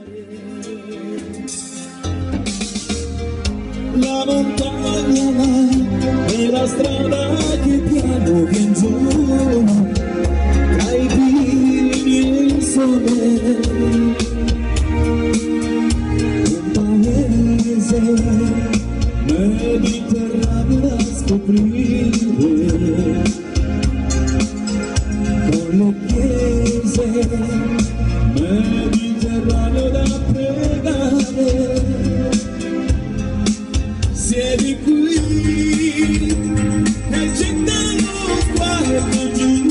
La montagna là è la strada che piano vien giù tra i pini e il sole, un paese mediterraneo da scoprire, con le chiese, mediterraneo da pregare. Siedi qui e getta lo sguardo giù,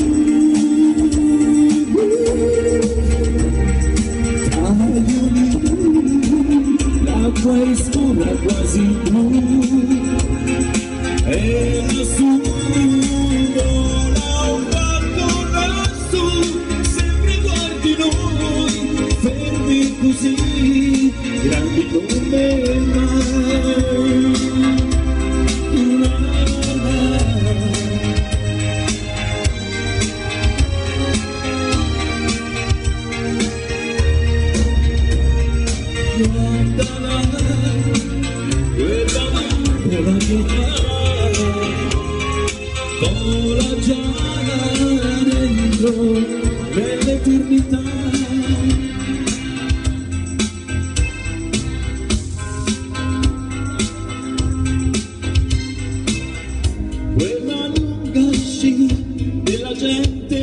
tra gli ulivi l'acqua è scura quasi blu, e lassù vola un gatto lassù, sempre guardi noi, fermi così, grandi come il mare. Guardala, quella lampola che fa, vola già dentro nell'eternità. Quella lunga scia della gente